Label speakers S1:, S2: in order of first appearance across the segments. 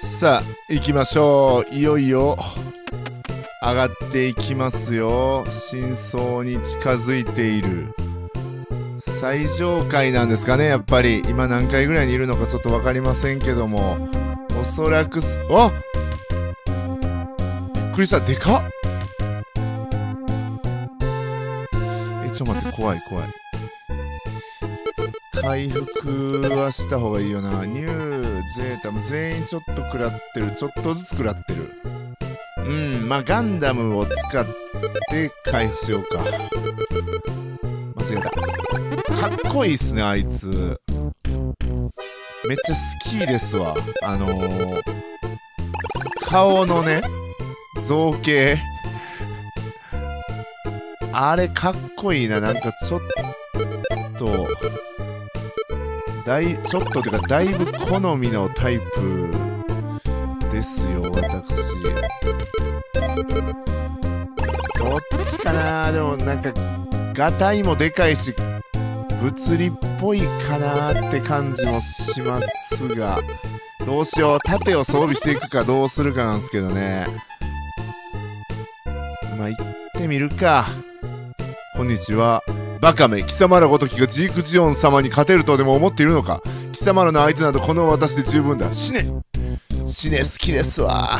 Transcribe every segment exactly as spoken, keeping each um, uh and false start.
S1: さあ行きましょう。いよいよ上がっていきますよ。真相に近づいている。最上階なんですかね、やっぱり。今何階ぐらいにいるのかちょっと分かりませんけども、おそらくす、あっ、びっくりした。でかっ。え、ちょっと待って、怖い怖い。回復はした方がいいよな。ニュー、ゼータも全員ちょっと食らってる。ちょっとずつ食らってる。うん、まあガンダムを使って回復しようか。間違えた。かっこいいっすね、あいつ。めっちゃ好きですわ。あのー、顔のね、造形。あれかっこいいな。なんかちょっと、だい、ちょっとてかだいぶ好みのタイプですよ、私。どっちかな。でもなんか、ガタイもでかいし、物理っぽいかなーって感じもしますが、どうしよう。盾を装備していくかどうするかなんですけどね。まあ、行ってみるか。こんにちは。バカめ、貴様らごときがジークジオン様に勝てるとでも思っているのか。貴様らの相手などこの私で十分だ。死ね死ね、好きですわ。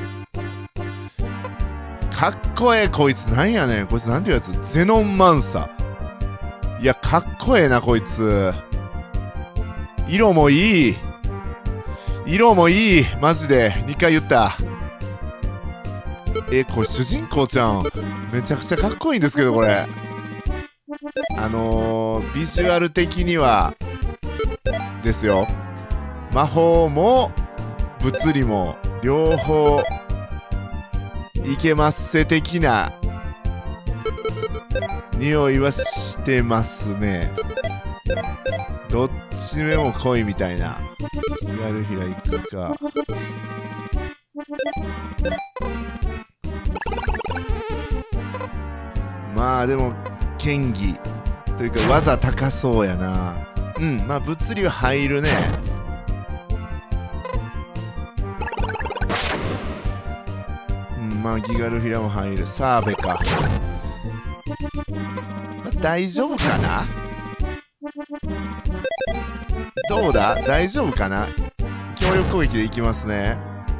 S1: かっこええ、こいつ。なんやねん。こいつなんていうやつ。ゼノンマンサ。いや、かっこええな、こいつ。色もいい。色もいい。マジで。にかい言った。え、これ主人公ちゃん。めちゃくちゃかっこいいんですけど、これ。あのー、ビジュアル的には、ですよ。魔法も、物理も、両方、いけますせ的な、匂いはしてますね。どっち目も濃いみたいな。気軽ひらいくか。まあでも、剣技。というか技高そうやな。うん、まあ物理は入るね。うん、まあギガルフィラも入る。サーベか。まあ、大丈夫かな。どうだ、大丈夫かな。強力攻撃でいきますね。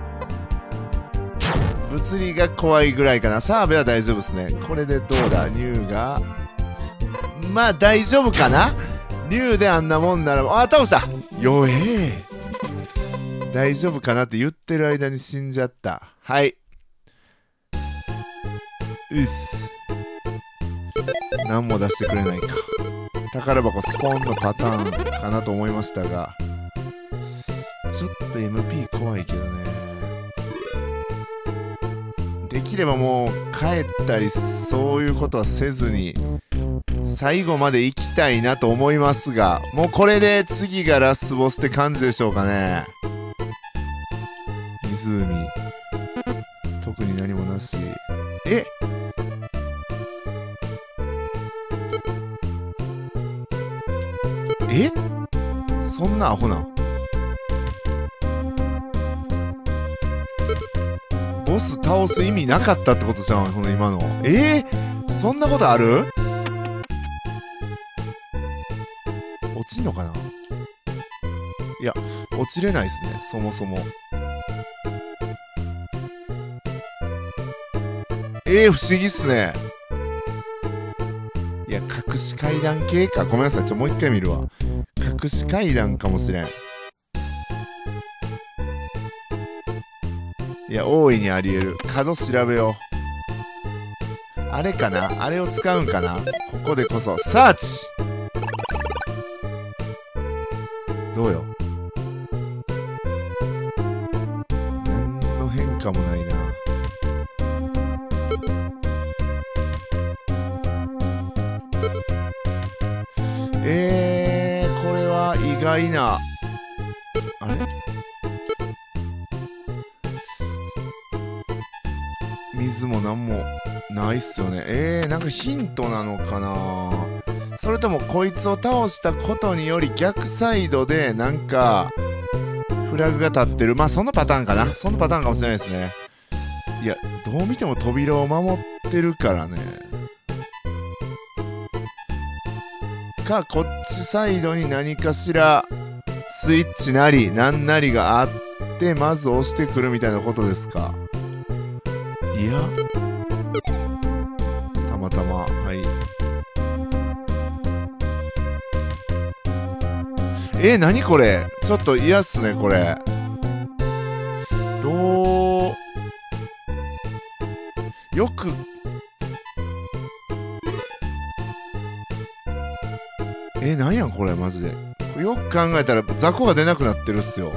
S1: 物理が怖いぐらいかな。サーベは大丈夫ですね。これでどうだ、ニューが。まあ大丈夫かな。ニューであんなもんなら、あ、倒した。弱え。大丈夫かなって言ってる間に死んじゃった。はい。うっす。何も出してくれないか。宝箱スポンのパターンかなと思いましたが、ちょっと エムピー 怖いけどね。できればもう帰ったりそういうことはせずに最後まで行きたいなと思いますが、もうこれで次がラスボスって感じでしょうかね。湖特に何もなし。ええそんなアホなん。ボス倒す意味なかったってことじゃん、この今の。えー、そんなことある？落ちんのかな。いや、落ちれないですね、そもそも。えー、不思議っすね。いや、隠し階段系か。ごめんなさい、ちょ、もう一回見るわ。隠し階段かもしれん。いや、大いにあり得る。角調べよう。あれかな、あれを使うんかな。ここでこそ、サーチ。どうよ。何の変化もないな。えー、これは意外な。あれ？水もなんもないっすよね。えー、なんかヒントなのかな。それともこいつを倒したことにより逆サイドでなんかフフラグが立ってる。まあそのパターンかな。そのパターンかもしれないですね。いや、どう見ても扉を守ってるからね。か、こっちサイドに何かしらスイッチなりなんなりがあってまず押してくるみたいなことですか。いや、たまたま、はい。えー、何これ、ちょっと嫌っすねこれ。どうよくえー、なんやんこれマジで。よく考えたら雑魚が出なくなってるっすよ。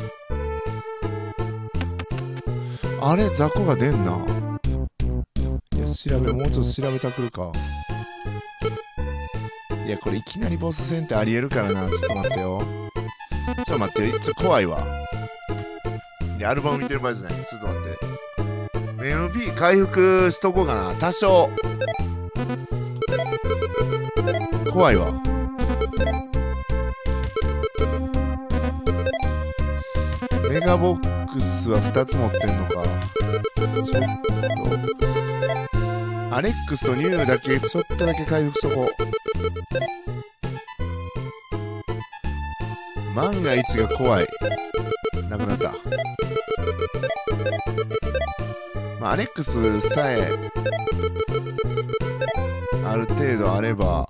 S1: あれ雑魚が出んな。いや調べもうちょっと調べたくるか。いやこれいきなりボス戦ってありえるからな。ちょっと待ってよ。ちょっと待ってよ、ちょっと怖いわ。いやアルバム見てる場合じゃない。ちょっと待って。エムビー 回復しとこうかな多少。怖いわ。メガボックスはふたつ持ってんのか。ちょっとアレックスとニューだけちょっとだけ回復しとこう。万が一が怖い。なくなった。まあアレックスさえある程度あれば、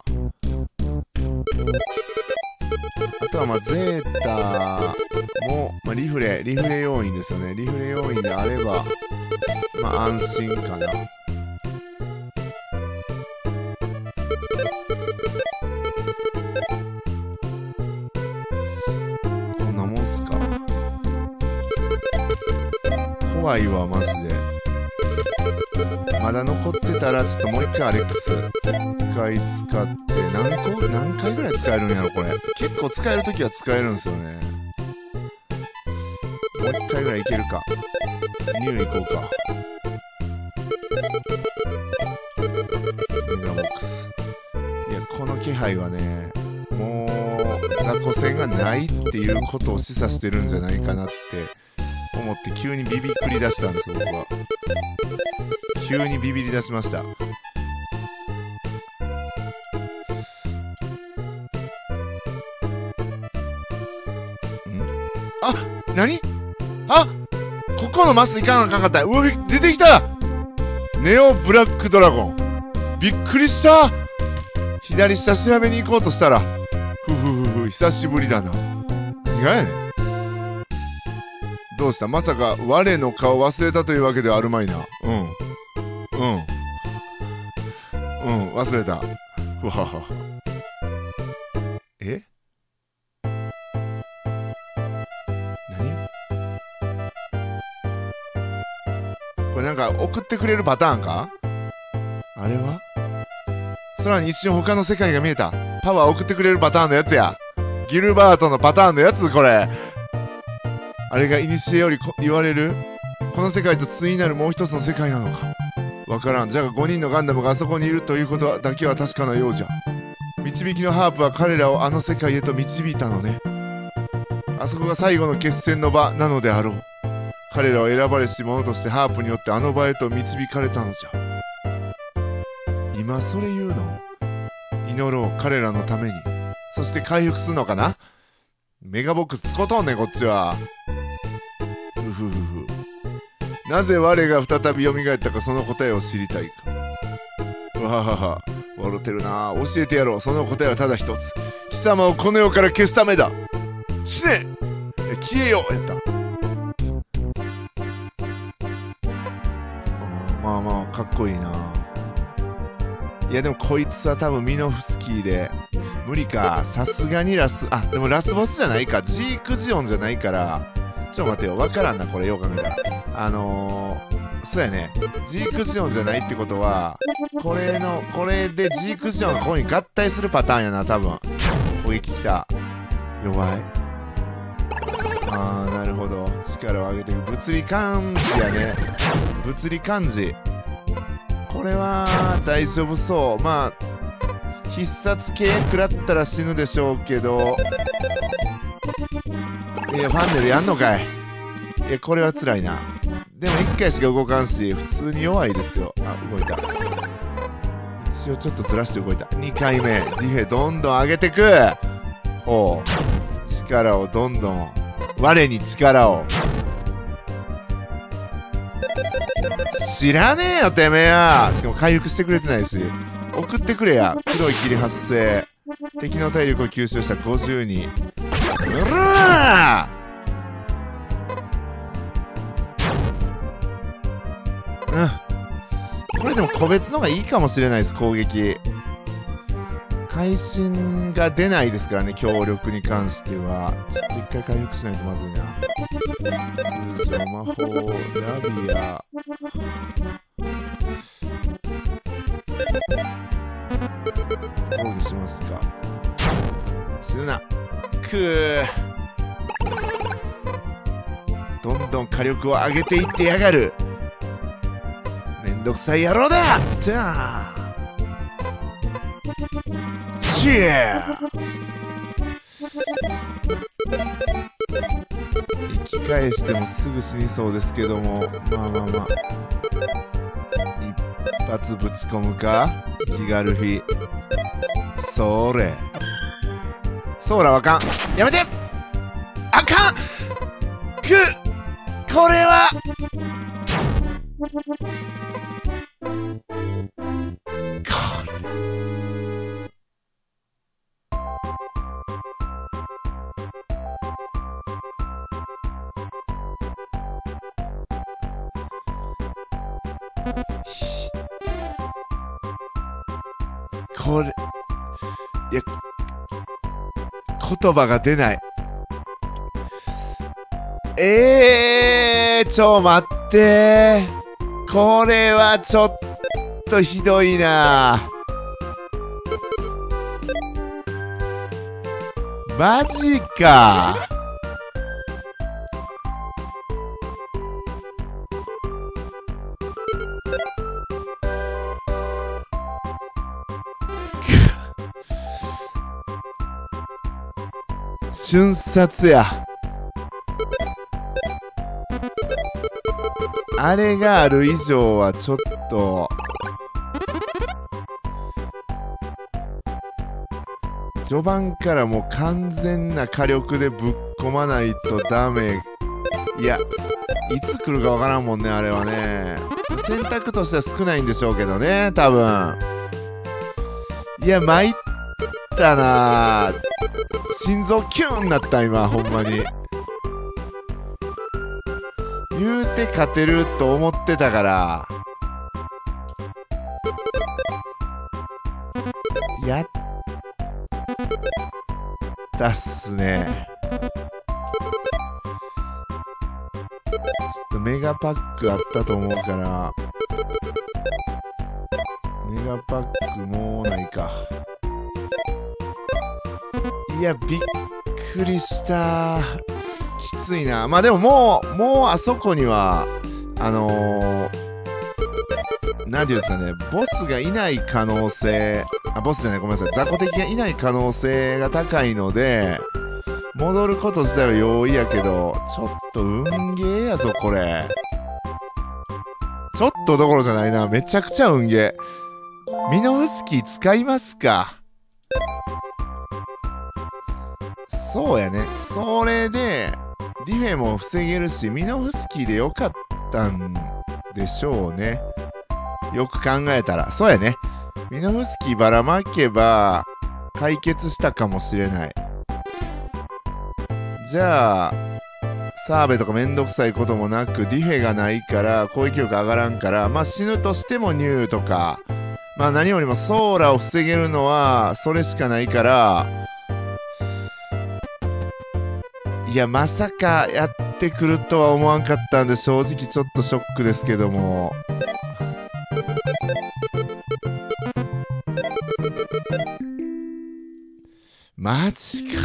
S1: あとはまあゼータも、まあ、リフレリフレ要因ですよね。リフレ要因であればまあ安心かな。こんなもんすか。怖いわマジで。まだ残ってたらちょっともう一回アレックス一回使って何個何回ぐらい使えるんやろこれ。結構使えるときは使えるんですよね。もう一回ぐらいいけるか。ニュー行こうか。メガボックス。いやこの気配はね、もう雑魚戦がないっていうことを示唆してるんじゃないかなって思って急にビビり出したんです僕は。急にビビり出しました。んあ、なにあ、ここのマスいかなあかんかった。うわ、出てきたネオブラックドラゴン。びっくりした。左下調べに行こうとしたら、ふふふふ、久しぶりだな。何がやねん。どうした、まさか我の顔忘れたというわけではあるまいな。うんうんうん忘れた。ふわはは。え、何これなんか送ってくれるパターンか。あれは空に一瞬他の世界が見えた。パワー送ってくれるパターンのやつや。ギルバートのパターンのやつこれ。あれが古より言われるこの世界と対になるもう一つの世界なのかわからん。じゃがごにんのガンダムがあそこにいるということだけは確かなようじゃ。導きのハープは彼らをあの世界へと導いたのね。あそこが最後の決戦の場なのであろう。彼らを選ばれし者としてハープによってあの場へと導かれたのじゃ。今それ言うの？祈ろう彼らのために。そして回復するのかな。メガボックスつことんねんこっちは。ふふふふ。なぜ我が再び蘇ったかその答えを知りたいか。わははは。笑ってるな。教えてやろう。その答えはただ一つ。貴様をこの世から消すためだ。死ね！消えよやった。まあまあかっこいいな。いやでもこいつは多分ミノフスキーで無理か。さすがにラス、あでもラスボスじゃないか。ジークジオンじゃないから。ちょっと待てよ、わからんなこれよう考えたら。あのー、そうやね。ジークジオンじゃないってことはこれのこれでジークジオンがここに合体するパターンやな多分。攻撃きた。弱い。あーなるほど、力を上げていく。物理感じやね。物理感じ。これは大丈夫そう。まあ必殺系食らったら死ぬでしょうけど、 いやファンネルやんのかい。いやこれは辛いな。でもいっかいしか動かんし普通に弱いですよ。あ動いた。一応ちょっとずらして動いた。にかいめディフェどんどん上げてく。ほう力をどんどん我に力を。知らねえよてめえや。しかも回復してくれてないし。送ってくれや。黒い霧発生。敵の体力を吸収したごじゅうに。うらーうん、これでも個別のがいいかもしれないです。攻撃会心が出ないですからね、強力に関しては。ちょっと一回回復しないとまずいな。通常魔法ラビア防御しますか。死ぬな。くーどんどん火力を上げていってやがる。めんどくさい野郎だ。じゃあチェー生き返してもすぐ死にそうですけども、まあまあまあ一発ぶち込むか。ギガルフィそれソーラはあかん。やめてあかんくこれはこれいや言葉が出ない。えー、ちょ待ってー、これはちょっとひどいな。マジか。瞬殺や。あれがある以上はちょっと序盤からもう完全な火力でぶっ込まないとダメ。いやいつ来るかわからんもんねあれはね。選択としては少ないんでしょうけどね多分。いや参ったな。心臓キューンなった今ほんまに。言うて勝てると思ってたからやったっすね。ちょっとメガパックあったと思うからメガパックもうないか。いやびっくりしたー。きついな。まあでももうもうあそこにはあのー、なんていうんですかね、ボスがいない可能性、あボスじゃないごめんなさい、雑魚敵がいない可能性が高いので戻ること自体は容易やけどちょっと運ゲーやぞこれ。ちょっとどころじゃないな、めちゃくちゃ運ゲー。ミノフスキー使いますか。そうやね。それでディフェも防げるしミノフスキーでよかったんでしょうね。よく考えたらそうやね。ミノフスキーばらまけば解決したかもしれない。じゃあ澤部とかめんどくさいこともなくディフェがないから攻撃力上がらんからまあ死ぬとしてもニューとかまあ何よりもソーラを防げるのはそれしかないからいやまさかやってくるとは思わんかったんで正直ちょっとショックですけどもマジか。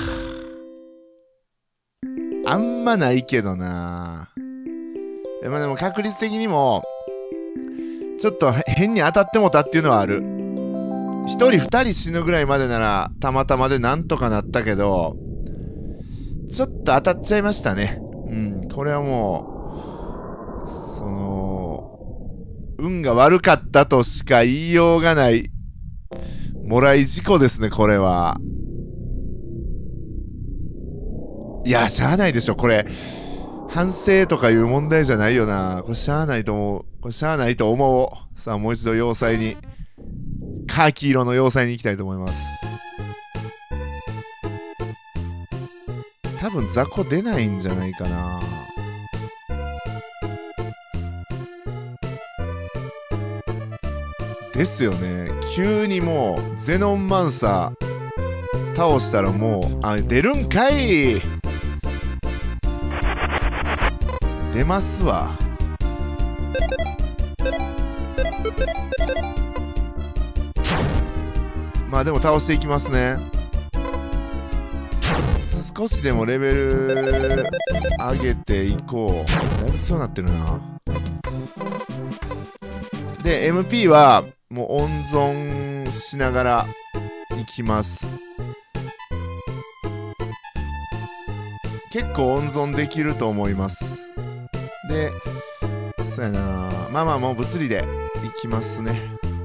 S1: あんまないけどな。でもでも確率的にもちょっと変に当たってもたっていうのはある。一人二人死ぬぐらいまでならたまたまでなんとかなったけどちょっと当たっちゃいましたね。うん、これはもう、その、運が悪かったとしか言いようがない、もらい事故ですね、これは。いや、しゃあないでしょ、これ。反省とかいう問題じゃないよな。これしゃあないと思う。これしゃあないと思う。さあ、もう一度要塞に、カーキ色の要塞に行きたいと思います。多分雑魚出ないんじゃないかな。ですよね。急にもうゼノンマンサー倒したらもう、あ、出るんかい。出ますわ。まあでも倒していきますね。少しでもレベル上げていこう。だいぶ強くなってるな。で エムピー はもう温存しながらいきます。結構温存できると思います。で、そうやな、まあまあもう物理でいきますね。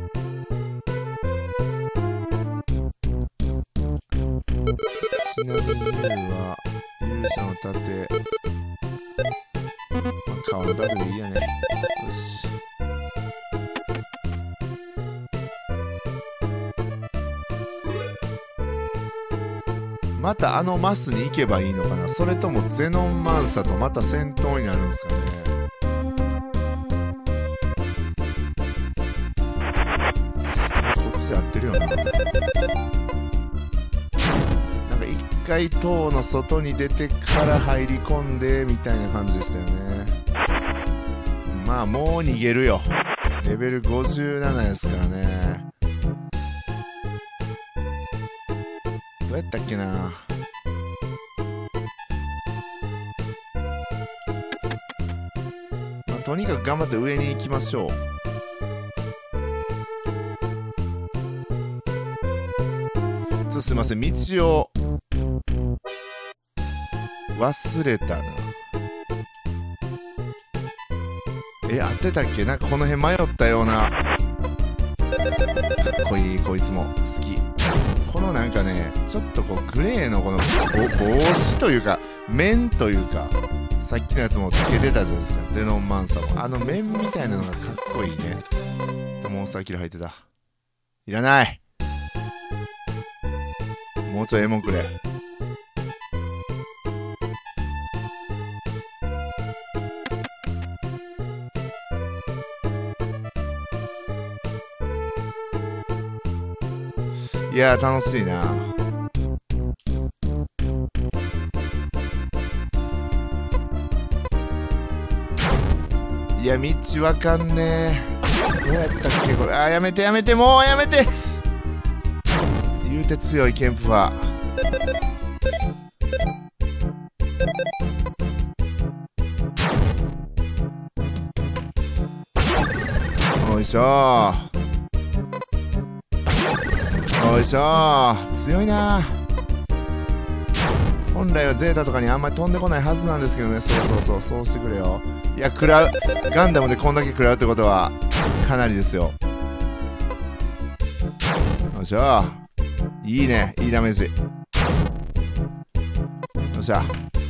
S1: ちなみには勇者の盾、まあ、川の盾でいいやね。よし。またあのマスに行けばいいのかな。それともゼノンマンサとまた戦闘になるんですかね。こっちで合ってるよな。なんか一回塔の外に出てから入り込んでみたいな感じでしたよね。まあもう逃げるよ。レベルごじゅうななですからね。どうやったっけな。まあ、とにかく頑張って上に行きましょう。ちょっとすいません、道を忘れたな。え、合ってたっけ。なんかこの辺迷ったような。かっこいい、こいつも好き。このなんかね、ちょっとこうグレーのこの帽子というか面というか、さっきのやつもつけてたじゃないですか、ゼノンマンサも。あの面みたいなのがかっこいいね。モンスターキル入ってた。いらない。もうちょいエモンくれ。いやー楽しいな。いや道わかんねえ。どうやったっけこれ。あーやめてやめて、もうやめて。言うて強いケンプは。よいしょー。よいしょー。強いなー。本来はゼータとかにあんまり飛んでこないはずなんですけどね。そうそうそう、そうしてくれよ。いや、食らう。ガンダムでこんだけ食らうってことはかなりですよ。よいしょー。いいね、いいダメージ。よっしゃ。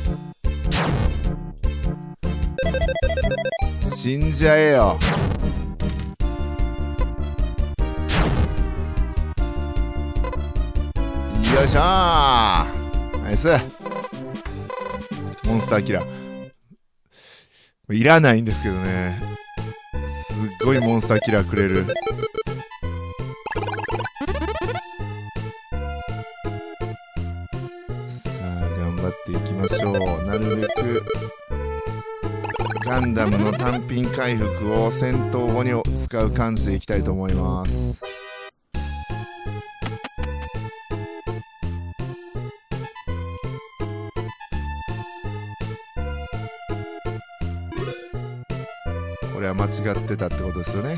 S1: 死んじゃえよ。よいしょー。ナイス。モンスターキラーいらないんですけどね。すっごいモンスターキラーくれる。さあ頑張っていきましょう。なるべくガンダムの単品回復を戦闘後に使う感じでいきたいと思います。これは間違ってたってことですよね。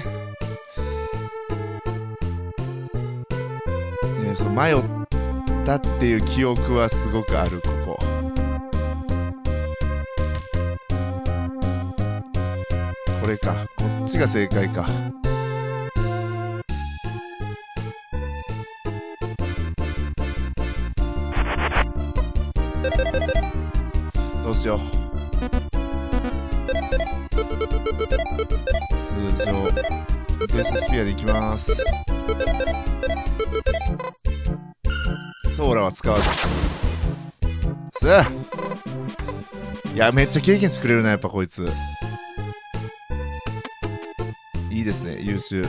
S1: ね、そう迷ったっていう記憶はすごくある。こここれか。こっちが正解か。どうしよう。通常デススピアでいきます。ソーラは使わず。さあ、いや、めっちゃ経験値くれるな、やっぱこいつ。いいですね、優秀。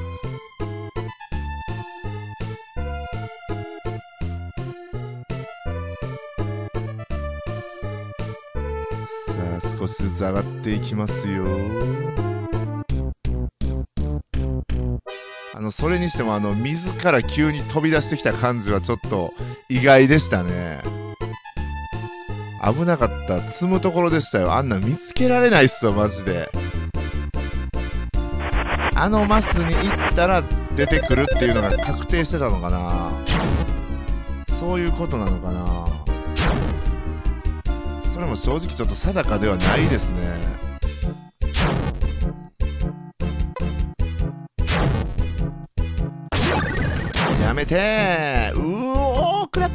S1: さあ、少しずつ上がっていきますよ。あの、それにしても、あの、水から急に飛び出してきた感じはちょっと意外でしたね。危なかった。積むところでしたよ。あんな見つけられないっすよ、マジで。あのマスに行ったら出てくるっていうのが確定してたのかな。そういうことなのかな。それも正直ちょっと定かではないですね。やめてー。うおー、食らった。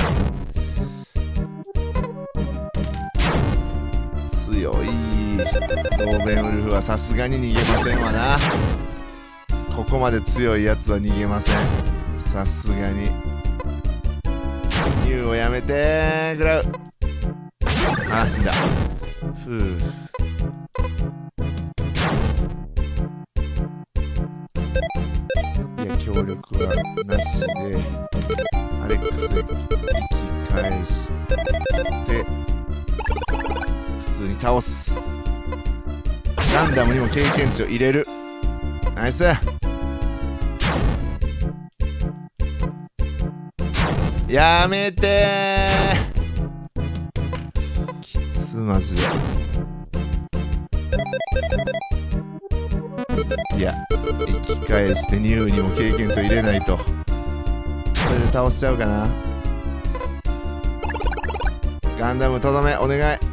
S1: 強い。ドーベンウルフはさすがに逃げませんわな。ここまで強いやつは逃げません。さすがに。ニューをやめてー。グラウ。あー、死んだ。ふう。いや、協力はなしで、アレックスで生き返して、普通に倒す。ランダムにも経験値を入れる。ナイス。やめてー。きつ、マジで。いや、生き返してニューにも経験値を入れないと。これで倒しちゃうかな。ガンダムとどめお願い。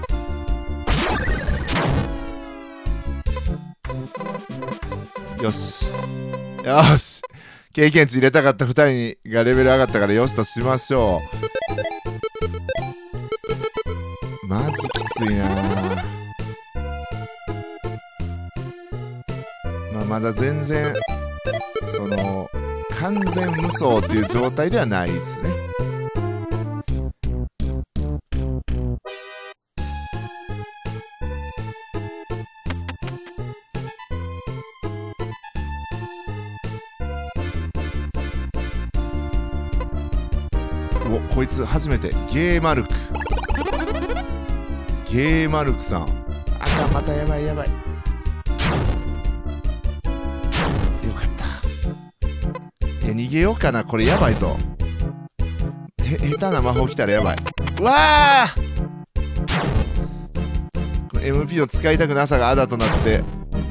S1: よしよし、経験値入れたかったふたりがレベル上がったからよしとしましょう。マジきついな。まあまだ全然その完全無双っていう状態ではないですね。お、こいつ初めてゲーマルク。ゲーマルクさん。あかん、またやばいやばい。よかった。いや、逃げようかな。これやばいぞ。へ、下手な魔法来たらやばい。うわあ、この エムピー を使いたくなさがあだとなって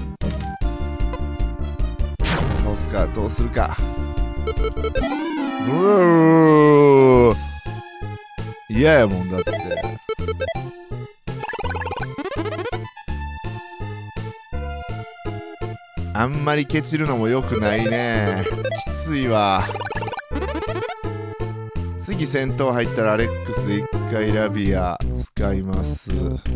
S1: 倒すかどうするか。うー、嫌やもんだって。あんまりケチるのも良くないね。きついわ。次戦闘入ったらアレックスで一回ラビア使います。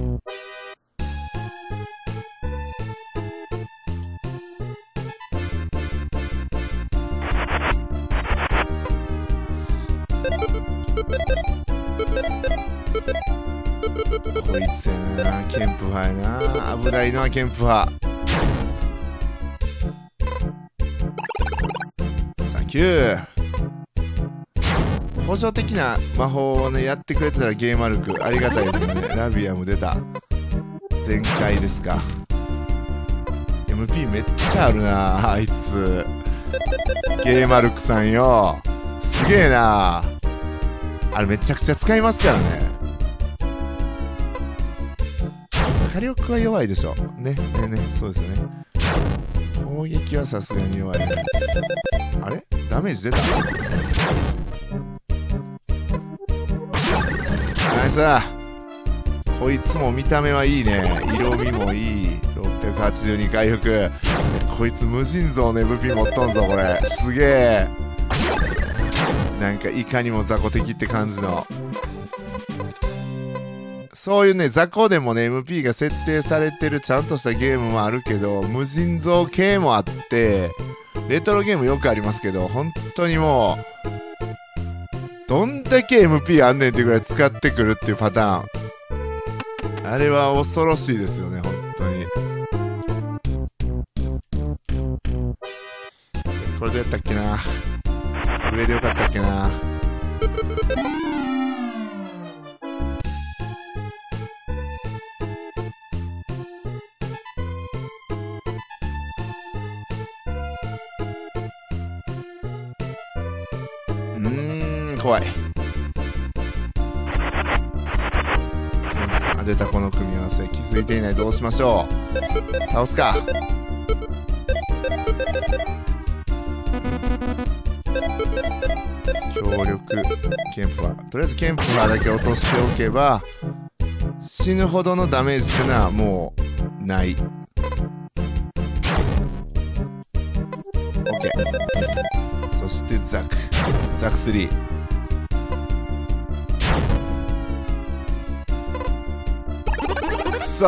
S1: こいつやな、ケンプ派やな。危ないのはケンプ派。サンキュー。補助的な魔法をねやってくれてたらゲーマルクありがたいですね。ラビアも出た。全開ですか。 エムピー めっちゃあるなあいつ。ゲーマルクさんよ、すげえな。あれめちゃくちゃ使いますからね。火力は弱いでしょ。ね、ね、ね、そうですよね。攻撃はさすがに弱いね。あれダメージ出た。ナイス。ここいつも見た目はいいね。色味もいい。ろっぴゃくはちじゅうに回復。こいつ無尽蔵ね、ブピ持っとんぞ、これ。すげえ。なんか、いかにも雑魚的って感じの。そういうね、雑魚でもね、エムピー が設定されてるちゃんとしたゲームもあるけど、無尽蔵系もあって、レトロゲームよくありますけど、本当にもう、どんだけ エムピー あんねんっていうぐらい使ってくるっていうパターン。あれは恐ろしいですよね、本当に。これどうやったっけな。上でよかったっけな。うーん、怖い。あ、出たこの組み合わせ。気づいていない。どうしましょう。倒すか。強力ケンプファー。とりあえずケンプファーだけ落としておけば死ぬほどのダメージっていうのはもうない。 OK。 そしてザクザクスリー。くそ、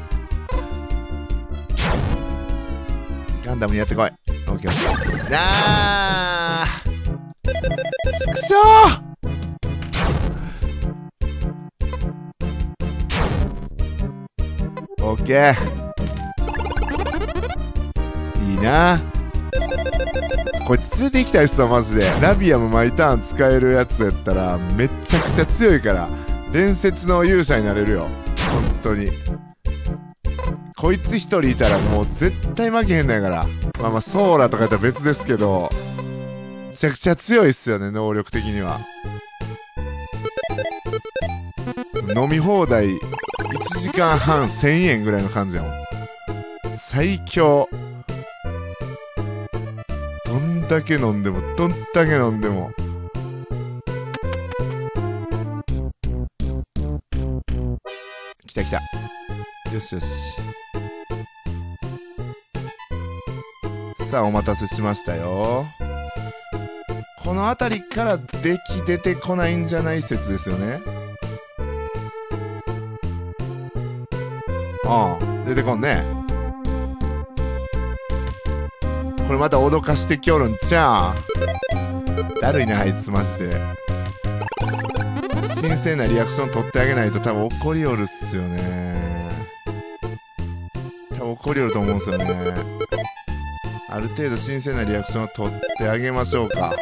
S1: ガンダムにやってこい。 OK。 なあちくしょー。オッケー。いいな。こいつ連れて行きたいっすわマジで。ラビアム毎ターン使えるやつやったらめっちゃくちゃ強いから伝説の勇者になれるよ本当に。こいつ一人いたらもう絶対負けへんのやから。まあまあソーラとかやったら別ですけど、めちゃくちゃ強いっすよね能力的には。飲み放題いちじかんはんせんえんぐらいの感じやもん。最強。どんだけ飲んでもどんだけ飲んでも。来た来た。よしよし。さあお待たせしましたよ。この辺りからデキ出てこないんじゃない説ですよね。ああ出てこんね。これまた脅かしてきおるんちゃうん。だるいなあいつマジで。神聖なリアクション取ってあげないと多分怒りおるっすよね。多分怒りおると思うんすよね。ある程度神聖なリアクションを取ってあげましょうか。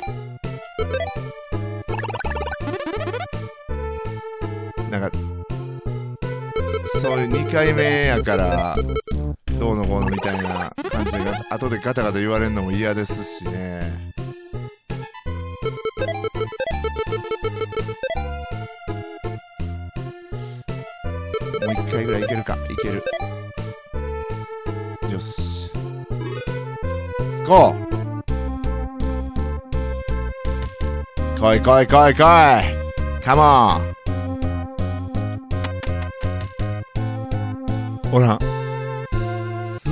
S1: なんかそういうにかいめやからどうのこうのみたいな感じが後でガタガタ言われるのも嫌ですしね。もう一回ぐらいいけるか。いける。よしゴー。来い来い来い来いカモン。おらんす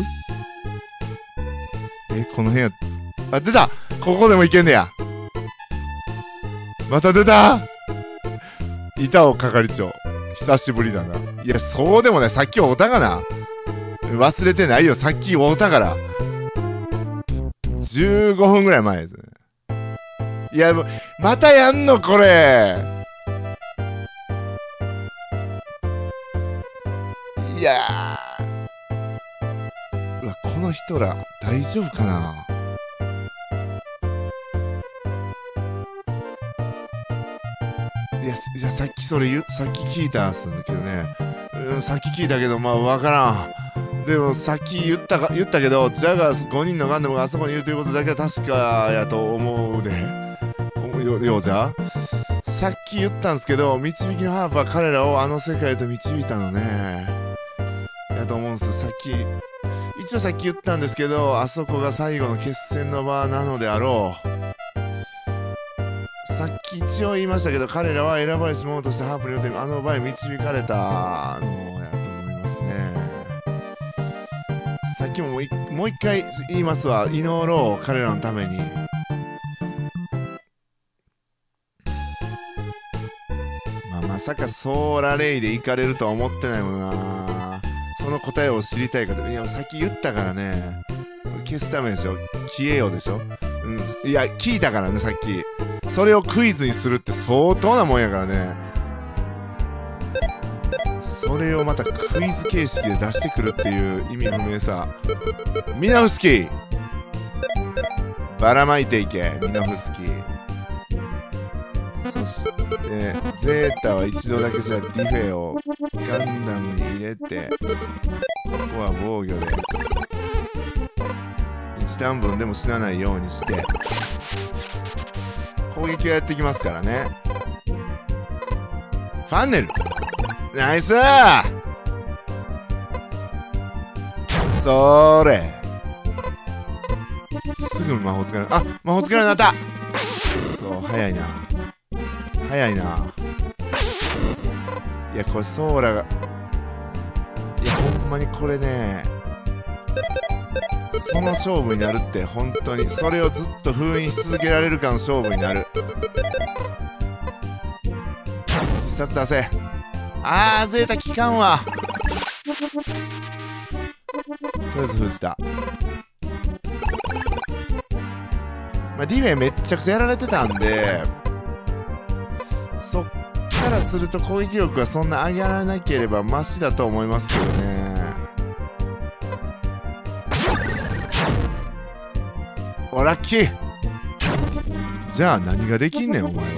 S1: えこの辺や。あ出た。ここでもいけんねや。また出た。板尾係長久しぶりだな。いやそうでもない。さっき会うたがな。忘れてないよ。さっき会うたからじゅうごふんぐらい前ですね。いやもうまたやんのこれ。いやーうわこの人ら大丈夫かな。いやいやさっきそれ言さっき聞いたっすんだけどね。うんさっき聞いたけどまあ分からん。でもさっき言ったか言ったけどジャガーごにんのガンダムがあそこにいるということだけは確かやと思うで思うよようじゃ。さっき言ったんですけど導きのハープは彼らをあの世界へと導いたのねやと思うんです。さっき一応さっき言ったんですけどあそこが最後の決戦の場なのであろう。 さっき一応言いましたけど、彼らは選ばれし者としてハープによってあの場へ導かれたのやと思いますね。さっきももう一もう一回言いますわ。祈ろう、彼らのために。まあ、まさかソーラレイで行かれるとは思ってないもんな。その答えを知りたいかと。いや、さっき言ったからね。消すためでしょ。消えようでしょ。うん、いや、聞いたからね、さっき。それをクイズにするって相当なもんやからね。それをまたクイズ形式で出してくるっていう意味不明さ。ミノフスキーばらまいていけ、ミノフスキー。そしてゼータは一度だけじゃディフェをガンダムに入れて、ここは防御でいちターン分でも死なないようにして攻撃をやってきますからね。ファンネルナイスー。それすぐ魔法使える。あ、魔法使えるようになった。そう、早いな早いな。いや、これソーラが、いや、ほんまにこれね、その勝負になるって、本当にそれをずっと封印し続けられるかの勝負になる。必殺出せ。あー、ゼータ効かんわ。とりあえず封じた。まあ、ディフェめっちゃくちゃやられてたんで、そっからすると攻撃力はそんな上げられなければマシだと思いますけどね。お、ラッキー。じゃあ何ができんねんお前は。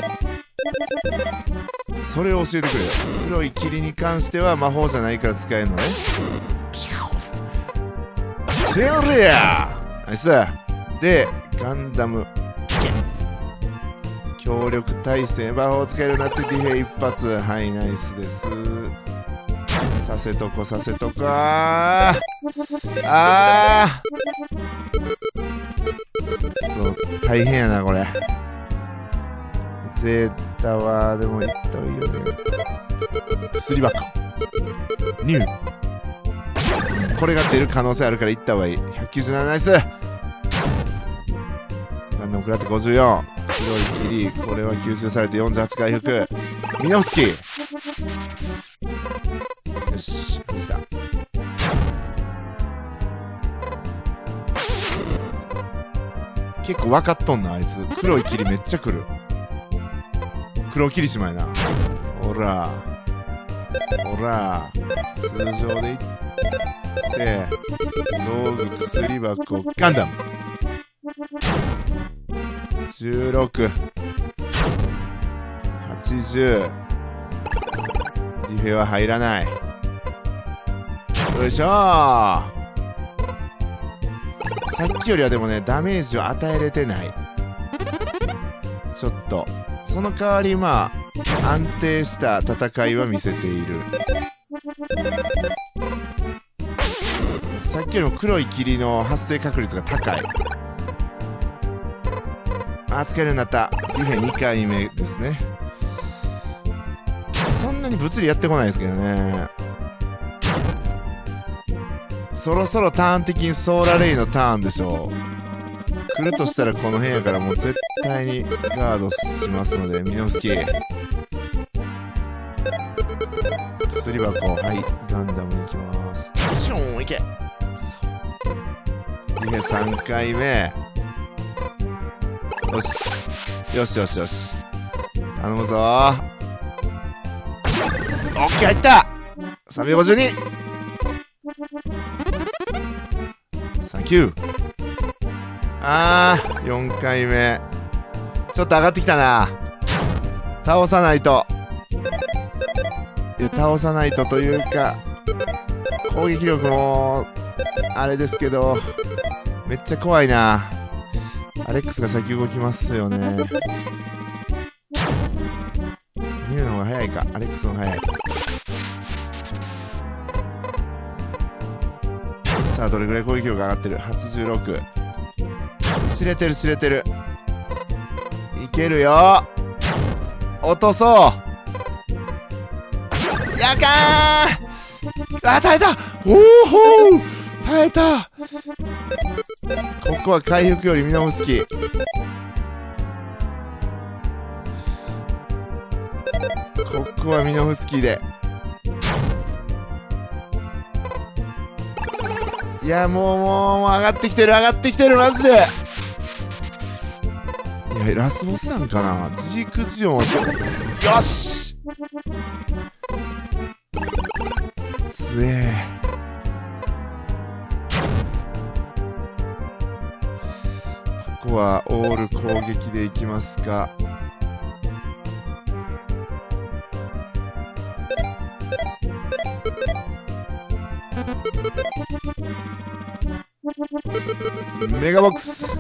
S1: それを教えてくれよ。黒い霧に関しては魔法じゃないから使えるのね。シェルリアナイスで、ガンダム協力体制、魔法を使えるようになってディフェ一発。はい、ナイスです。させとこさせとこ。あーあー、そう、大変やなこれ。ゼータはでもいった方がいいよね。薬箱ニュー、これが出る可能性あるからいった方がいい。ひゃくきゅうじゅうななナイス。ガンダム食らってごじゅうよん。黒い霧、これは吸収されてよんじゅうはち回復。ミノフスキー、よし、封じた。結構分かっとんなあいつ。黒い霧めっちゃ来る。黒霧島やな。ほらほら、通常でいって道具薬箱ガンダムじゅうろく、はちじゅう。ディフェは入らない。よいしょー。さっきよりはでもね、ダメージを与えれてない。ちょっとその代わりまあ安定した戦いは見せている。さっきよりも黒い霧の発生確率が高い。あ、使えるようになった。ディフェにかいめですね。そんなに物理やってこないですけどね。そろそろターン的にソーラレイのターンでしょう。来るとしたらこの辺やからもう絶対にガードしますので、ミノフスキー薬箱、はい、ガンダムに行きます。シューンいけ。ディフェさんかいめ。よしよしよしよし、頼むぞー。オッケー、入った。さんびゃくごじゅうに。サンキュー。あー、よんかいめちょっと上がってきたな。倒さないと。いや、倒さないとというか攻撃力もあれですけどめっちゃ怖いな。アレックスが先動きますよね。ニューの方が早いか、アレックスの方が早い。さあ、どれぐらい攻撃力上がってる。はちじゅうろく。知れてる知れてる。いけけるよ。落とそう。やかー。あ、耐えた。おおほー、耐えた。ここは回復よりミノフスキー。ここはミノフスキーで。いや、もうもうもう上がってきてる、上がってきてる、マジで。いや、ラスボスなんかな。ジークジオンはよし、つえー。ここはオール攻撃でいきますか。メガボックス。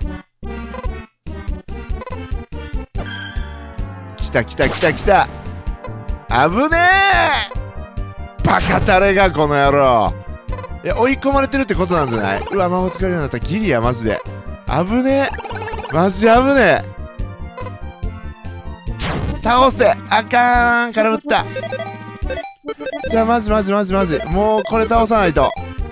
S1: 来た来た来た来た。危ねえ。バカタレがこの野郎。いや、追い込まれてるってことなんじゃない？うわ、魔法使えるようになった。ギリや、マジで。危ねえ。マジ危ねえ。倒せ。あかーん。空振った。じゃあ、マジマジマジマジ。もうこれ倒さないと。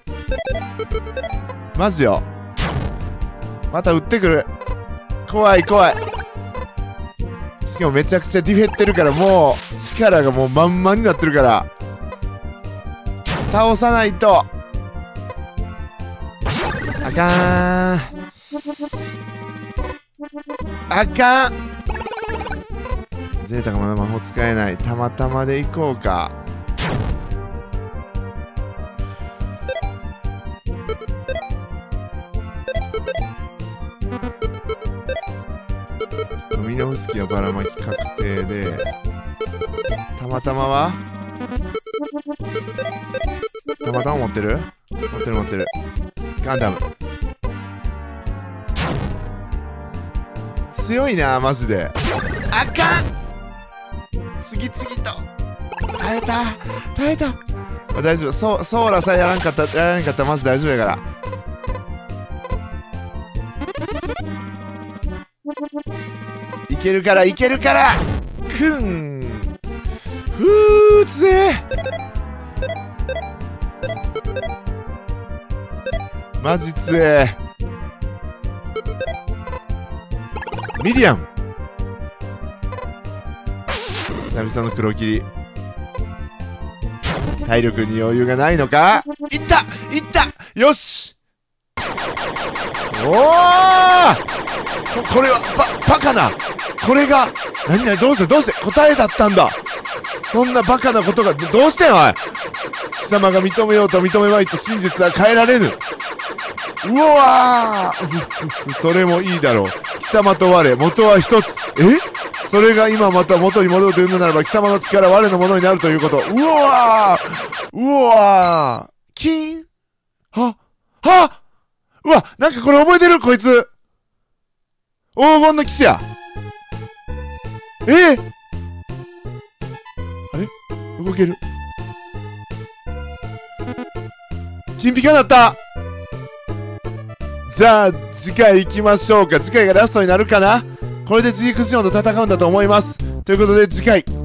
S1: マジよ。また撃ってくる。怖い怖い。しかもめちゃくちゃディフェってるから、もう力がもう満々になってるから倒さないと。あかーん。あかん。ゼータがまだ魔法使えない。たまたまでいこうか。ミノフスキーはばらまき確定で、たまたまはたまたま持ってる持ってる持ってる。ガンダム強いな、マジで。あかん。次々と耐えた耐えた。あ、大丈夫。ソソーラさえやらんかったやらんかったらマジ大丈夫やから。いけるからいけるから。くんふーつえ。マジつえ。ミディアン。久々の黒霧。体力に余裕がないのか。いったいった。よし。おお、これはババカな。これが何々どうしてどうして答えだったんだ。そんなバカなことがどうしてん。おい、貴様が認めようと認めまいと真実は変えられぬ。うわーそれもいいだろう。貴様と我元は一つ。え、それが今また元に戻るというのならば貴様の力は我のものになるということ。うわーうわーキーン。ははうわ、なんかこれ覚えてるこいつ。黄金の騎士や。えー、あれ動ける。金ピカだった。じゃあ次回行きましょうか。次回がラストになるかな。これでジークジオンと戦うんだと思います。ということで次回